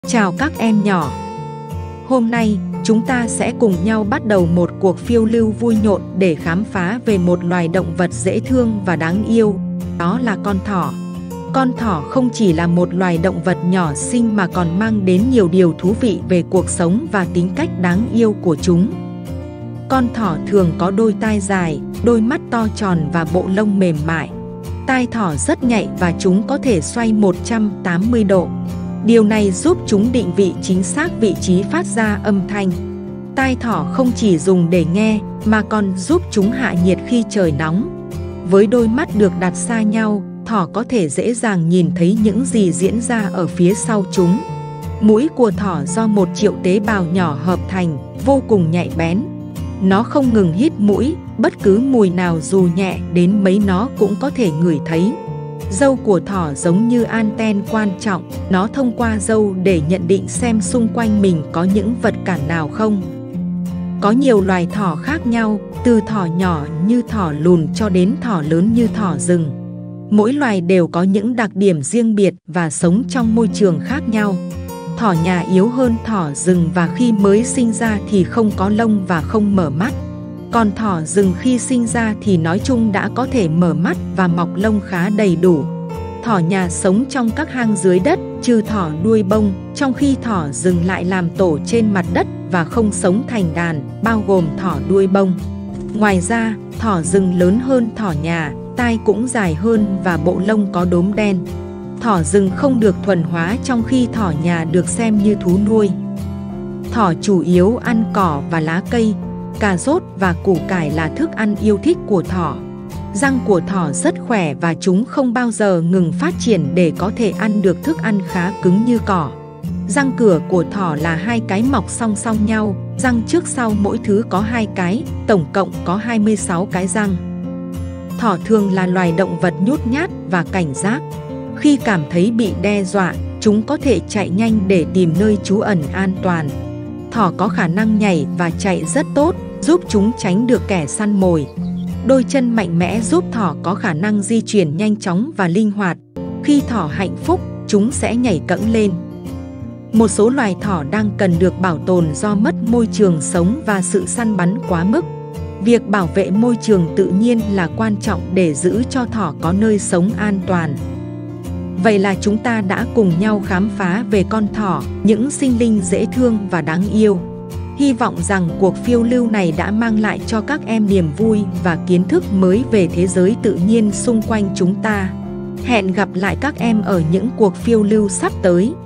Chào các em nhỏ. Hôm nay, chúng ta sẽ cùng nhau bắt đầu một cuộc phiêu lưu vui nhộn để khám phá về một loài động vật dễ thương và đáng yêu, đó là con thỏ. Con thỏ không chỉ là một loài động vật nhỏ xinh mà còn mang đến nhiều điều thú vị về cuộc sống và tính cách đáng yêu của chúng. Con thỏ thường có đôi tai dài, đôi mắt to tròn và bộ lông mềm mại. Tai thỏ rất nhạy và chúng có thể xoay 180 độ. Điều này giúp chúng định vị chính xác vị trí phát ra âm thanh. Tai thỏ không chỉ dùng để nghe mà còn giúp chúng hạ nhiệt khi trời nóng. Với đôi mắt được đặt xa nhau, thỏ có thể dễ dàng nhìn thấy những gì diễn ra ở phía sau chúng. Mũi của thỏ do 1 triệu tế bào nhỏ hợp thành, vô cùng nhạy bén. Nó không ngừng hít mũi, bất cứ mùi nào dù nhẹ đến mấy nó cũng có thể ngửi thấy. Râu của thỏ giống như anten quan trọng, nó thông qua râu để nhận định xem xung quanh mình có những vật cản nào không. Có nhiều loài thỏ khác nhau, từ thỏ nhỏ như thỏ lùn cho đến thỏ lớn như thỏ rừng. Mỗi loài đều có những đặc điểm riêng biệt và sống trong môi trường khác nhau. Thỏ nhà yếu hơn thỏ rừng và khi mới sinh ra thì không có lông và không mở mắt. Còn thỏ rừng khi sinh ra thì nói chung đã có thể mở mắt và mọc lông khá đầy đủ. Thỏ nhà sống trong các hang dưới đất, trừ thỏ đuôi bông, trong khi thỏ rừng lại làm tổ trên mặt đất và không sống thành đàn, bao gồm thỏ đuôi bông. Ngoài ra, thỏ rừng lớn hơn thỏ nhà, tai cũng dài hơn và bộ lông có đốm đen. Thỏ rừng không được thuần hóa trong khi thỏ nhà được xem như thú nuôi. Thỏ chủ yếu ăn cỏ và lá cây. Cà rốt và củ cải là thức ăn yêu thích của thỏ. Răng của thỏ rất khỏe và chúng không bao giờ ngừng phát triển để có thể ăn được thức ăn khá cứng như cỏ. Răng cửa của thỏ là 2 cái mọc song song nhau, răng trước sau mỗi thứ có 2 cái, tổng cộng có 26 cái răng. Thỏ thường là loài động vật nhút nhát và cảnh giác. Khi cảm thấy bị đe dọa, chúng có thể chạy nhanh để tìm nơi trú ẩn an toàn. Thỏ có khả năng nhảy và chạy rất tốt, giúp chúng tránh được kẻ săn mồi. Đôi chân mạnh mẽ giúp thỏ có khả năng di chuyển nhanh chóng và linh hoạt. Khi thỏ hạnh phúc, chúng sẽ nhảy cẫng lên. Một số loài thỏ đang cần được bảo tồn do mất môi trường sống và sự săn bắn quá mức. Việc bảo vệ môi trường tự nhiên là quan trọng để giữ cho thỏ có nơi sống an toàn. Vậy là chúng ta đã cùng nhau khám phá về con thỏ, những sinh linh dễ thương và đáng yêu. Hy vọng rằng cuộc phiêu lưu này đã mang lại cho các em niềm vui và kiến thức mới về thế giới tự nhiên xung quanh chúng ta. Hẹn gặp lại các em ở những cuộc phiêu lưu sắp tới.